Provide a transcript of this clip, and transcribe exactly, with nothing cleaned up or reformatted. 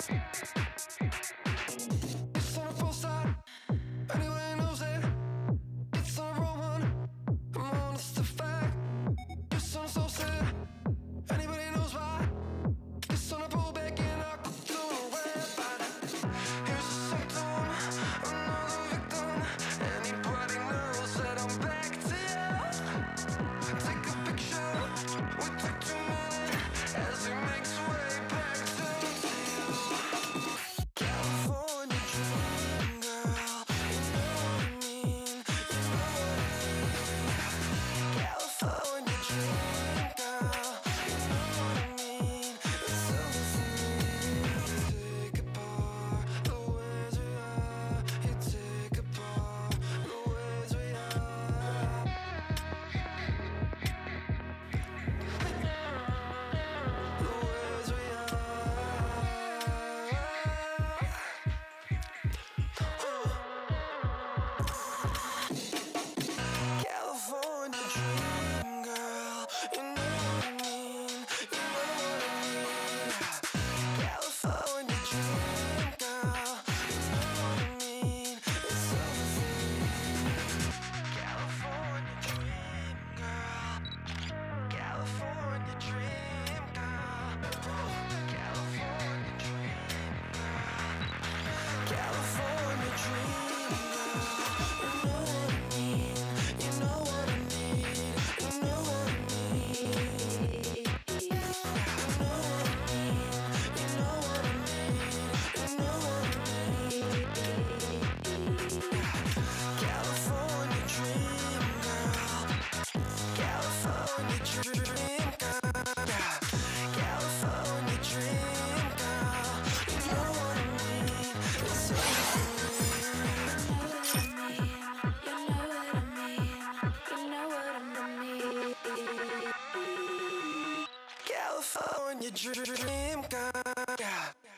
It's on a poster, anybody knows it. It's on a Roman, I'm honest to fact. It's on a sunset, anybody knows why. It's on a pullback and I could do away about it. Here's a symptom, another victim. Anybody knows that I'm back to you. Take a picture, we took two minutes as he makes way back to you. California dream girl, you know what I mean, you know what I mean. California dream girl, you know what I mean, it's over for me. You take apart the ways we are, you take apart the ways we are. The ways we are. California dream girl, you know what I mean, you know what I mean. California dream girl, you know what I mean, it's over for me. California dream girl, California dream girl, California dream girl, California dream girl. You know what I mean, you know what I mean, you know what I mean. You know what I mean, you know what I mean, you know what I mean. California dream girl, California dream girl, California dream girl. You know what I mean, it's over for me. You know what I mean, you know what I mean. California dream girl.